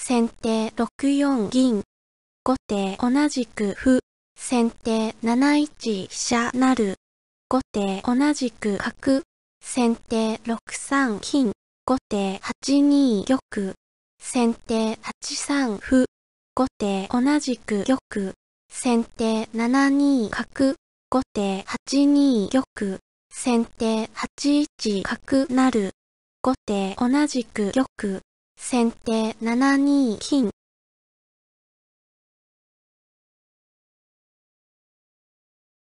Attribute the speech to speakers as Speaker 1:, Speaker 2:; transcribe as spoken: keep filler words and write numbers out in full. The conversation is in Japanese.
Speaker 1: 先手ろくよん銀。後手同じく歩。先手なないち飛車成。後手同じく角。先手ろくさん金。後手はちに玉。先手はちさん歩。後手同じく玉。先手ななに角。後手はちに玉。先手はちいち角成。後手同じく玉。先手ななに金。